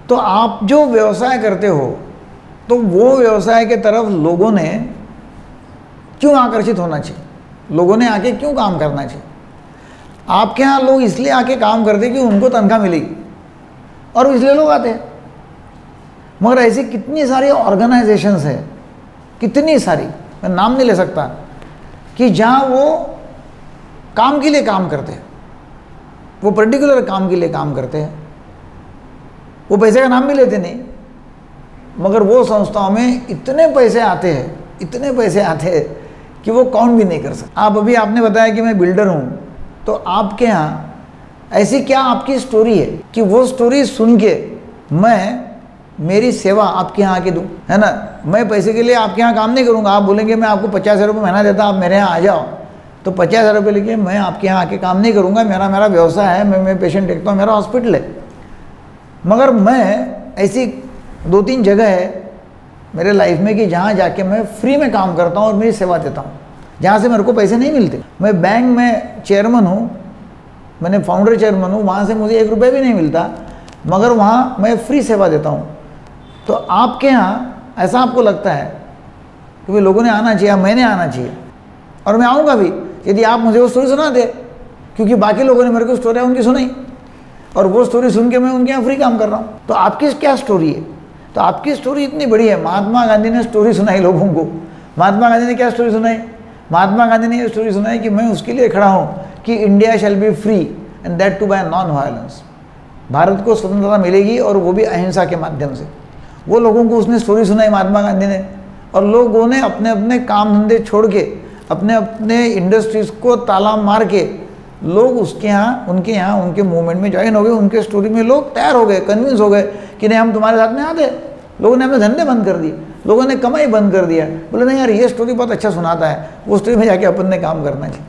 तो आप जो व्यवसाय करते हो तो वो व्यवसाय के तरफ लोगों ने क्यों आकर्षित होना चाहिए, लोगों ने आके क्यों काम करना चाहिए? आपके यहाँ लोग इसलिए आके काम करते कि उनको तनख्वाह मिलेगी और इसलिए लोग आते हैं। मगर ऐसी कितनी सारी ऑर्गेनाइजेशंस है, कितनी सारी, मैं नाम नहीं ले सकता, कि जहाँ वो काम के लिए काम करते हैं, वो पर्टिकुलर काम के लिए काम करते हैं, वो पैसे का नाम भी लेते नहीं, मगर वो संस्थाओं में इतने पैसे आते हैं, इतने पैसे आते हैं कि वो काउंट भी नहीं कर सकते। आप अभी आपने बताया कि मैं बिल्डर हूँ, तो आपके यहाँ ऐसी क्या आपकी स्टोरी है कि वो स्टोरी सुन के मैं मेरी सेवा आपके यहाँ आके दूँ, है ना? मैं पैसे के लिए आपके यहाँ काम नहीं करूँगा। आप बोलेंगे मैं आपको 50,000 रुपये महीना देता, आप मेरे यहाँ आ जाओ, तो 50,000 रुपये लेके मैं आपके यहाँ आके काम नहीं करूँगा। मेरा व्यवसाय है, मैं पेशेंट देखता हूँ, मेरा हॉस्पिटल है। मगर मैं ऐसी 2-3 जगह है मेरे लाइफ में कि जहाँ जाके मैं फ्री में काम करता हूँ और मेरी सेवा देता हूँ, जहाँ से मेरे को पैसे नहीं मिलते। मैं बैंक में चेयरमैन हूँ, मैंने फाउंडर चेयरमैन हूँ, वहाँ से मुझे 1 रुपये भी नहीं मिलता, मगर वहाँ मैं फ्री सेवा देता हूँ। तो आपके यहाँ ऐसा आपको लगता है कि भाई लोगों ने आना चाहिए, मैंने आना चाहिए, और मैं आऊँगा भी यदि आप मुझे वो स्टोरी सुना दे, क्योंकि बाकी लोगों ने मेरे को स्टोरी उनकी सुनाई और वो स्टोरी सुन के मैं उनके यहाँ फ्री काम कर रहा हूँ। तो आपकी क्या स्टोरी है? तो आपकी स्टोरी इतनी बड़ी है। महात्मा गांधी ने स्टोरी सुनाई लोगों को। महात्मा गांधी ने क्या स्टोरी सुनाई? महात्मा गांधी ने ये स्टोरी सुनाई कि मैं उसके लिए खड़ा हूँ कि India shall be free and that too by non violence. Bharat को स्वतंत्रता मिलेगी और वो भी अहिंसा के माध्यम से। वो लोगों को उसने स्टोरी सुनाई महात्मा गांधी ने, और लोगों ने अपने अपने काम धंधे छोड़ के, अपने अपने इंडस्ट्रीज़ को ताला मार के लोग उनके यहाँ उनके मूवमेंट में ज्वाइन हो गए। उनके स्टोरी में लोग तैयार हो गए, कन्विंस हो गए कि नहीं हम तुम्हारे साथ में आते। लोगों ने अपने धंधे बंद कर दिए, लोगों ने कमाई बंद कर दिया, बोले नहीं यार ये स्टोरी बहुत अच्छा सुनाता है, वो स्टोरी में जाके अपन ने काम करना चाहिए।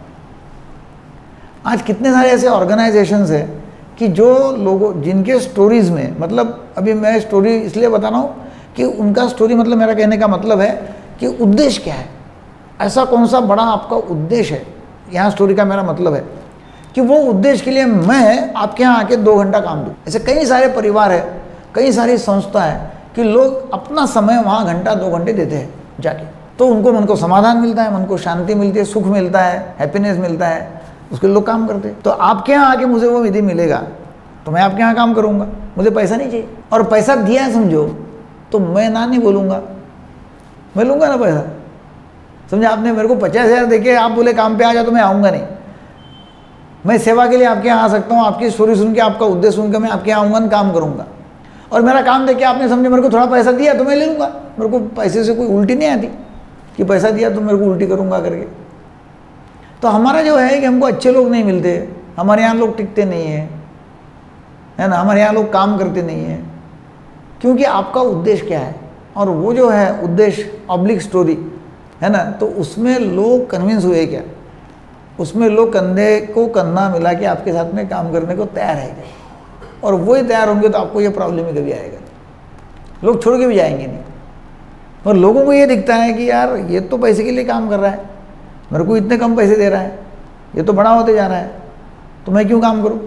आज कितने सारे ऐसे ऑर्गेनाइजेशंस हैं कि जो लोगों जिनके स्टोरीज़ में, मतलब अभी मैं स्टोरी इसलिए बता रहा हूँ कि उनका स्टोरी, मतलब मेरा कहने का मतलब है कि उद्देश्य क्या है, ऐसा कौन सा बड़ा आपका उद्देश्य है। यहाँ स्टोरी का मेरा मतलब है कि वो उद्देश्य के लिए मैं आपके यहाँ आके 2 घंटा काम दूँ। ऐसे कई सारे परिवार है, कई सारी संस्था है कि लोग अपना समय वहाँ 1-2 घंटे देते हैं जाके, तो उनको मन को समाधान मिलता है, मन को शांति मिलती है, सुख मिलता है, हैप्पीनेस मिलता है, उसके लोग काम करते हैं। तो आपके यहाँ आके मुझे वो विधि मिलेगा तो मैं आपके यहाँ काम करूँगा, मुझे पैसा नहीं चाहिए। और पैसा दिया है समझो तो मैं ना नहीं बोलूँगा, मैं लूँगा ना पैसा। समझे आपने मेरे को 50,000 देके आप बोले काम पे आ जाओ तो मैं आऊँगा नहीं। मैं सेवा के लिए आपके यहाँ आ सकता हूँ, आपकी स्टोरी सुन के, आपका उद्देश्य सुन के मैं आपके यहाँ आऊँगा, काम करूँगा। और मेरा काम देख के आपने समझे मेरे को थोड़ा पैसा दिया तो मैं ले लूँगा। मेरे को पैसे से कोई उल्टी नहीं आती कि पैसा दिया तो मेरे को उल्टी करूँगा करके। तो हमारा जो है कि हमको अच्छे लोग नहीं मिलते, हमारे यहाँ लोग टिकते नहीं हैं, है ना, हमारे यहाँ लोग काम करते नहीं हैं, क्योंकि आपका उद्देश्य क्या है। और वो जो है उद्देश्य ऑब्लिक स्टोरी है ना, तो उसमें लोग कन्विंस हुए क्या, उसमें लोग कंधे को कंधा मिला के आपके साथ में काम करने को तैयार है क्या, और वही तैयार होंगे तो आपको ये प्रॉब्लम ही कभी आएगा नहीं, लोग छोड़ के भी जाएंगे नहीं। और लोगों को ये दिखता है कि यार ये तो पैसे के लिए काम कर रहा है, मेरे को इतने कम पैसे दे रहा है, ये तो बड़ा होते जा रहा है, तो मैं क्यों काम करूं।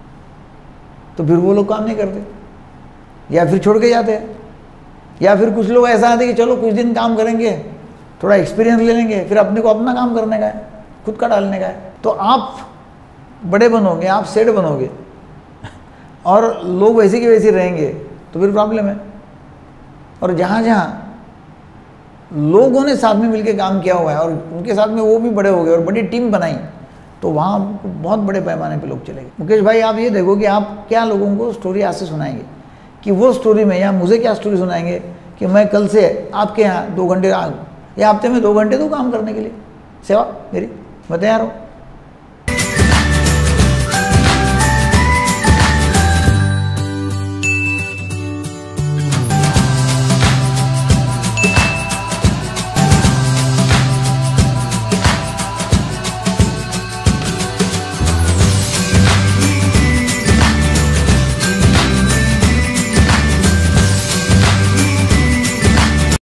तो फिर वो लोग काम नहीं करते या फिर छोड़ के जाते हैं। या फिर कुछ लोग ऐसा आते कि चलो कुछ दिन काम करेंगे, थोड़ा एक्सपीरियंस ले लेंगे, फिर अपने को अपना काम करने का है, खुद का डालने का है। तो आप बड़े बनोगे, आप सेठ बनोगे और लोग वैसे के वैसे रहेंगे तो फिर प्रॉब्लम है। और जहाँ जहाँ लोगों ने साथ में मिलकर काम किया हुआ है और उनके साथ में वो भी बड़े हो गए और बड़ी टीम बनाई, तो वहाँ बहुत बड़े पैमाने पे लोग चलेंगे। मुकेश भाई आप ये देखो कि आप क्या लोगों को स्टोरी आज से सुनाएंगे, कि वो स्टोरी में, या मुझे क्या स्टोरी सुनाएंगे कि मैं कल से आपके यहाँ 2 घंटे या हफ्ते में 2 घंटे दूँ काम करने के लिए, सेवा मेरी, मैं तैयार हूँ।